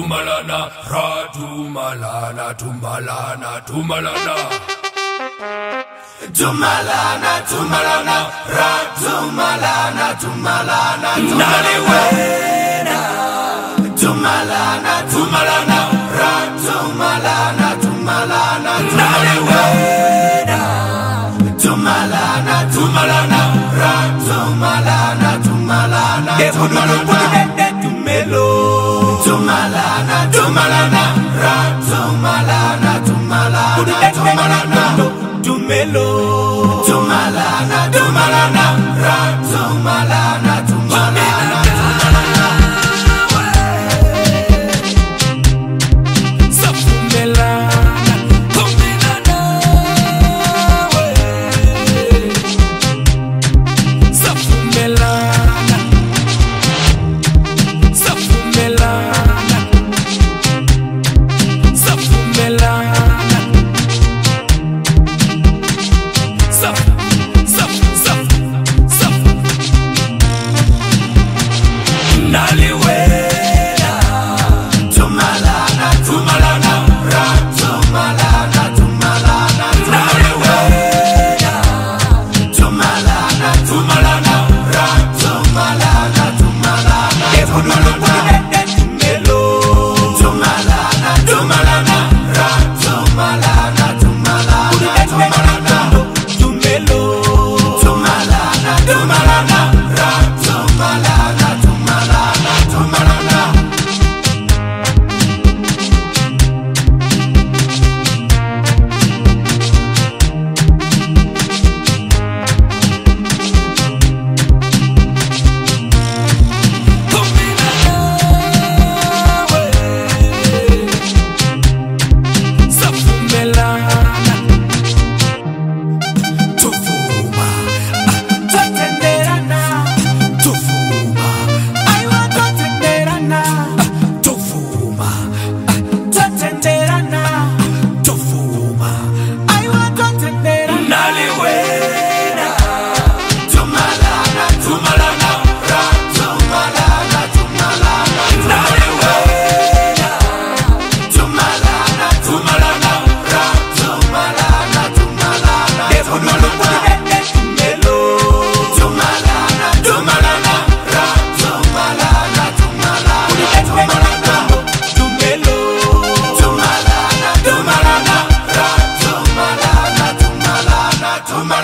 tumalana, ra tumalana, tumalana, tumalana. Tumalana, tumalana, ra tumalana, tumalana, naliwena. Tumalana, tumalana, ra tumalana, tumalana, naliwena. Tumalana, tumalana, ra tumalana, tumalana, tumalana, tumelo. Tumalana, tumalana, ra tumalana, tumalana, tumalana, tumelo. Tumalana, tumalana, ra tumalana, tumalana, tumalana. Safumelana, tumelana, safumelana, safumelana, safumelana. Naliwena. Tumalana, tumalana, ra tumalana, tumalana, naliwena. Tumalana, tumalana, ra tumalana, tumalana, tumalana, tumelo. Tumalana, tumalana, ra tumalana, tumalana, tumalana, tumelo. Tumalana, tumalana, ra tumalana, tumalana, tumalana. Tumalana,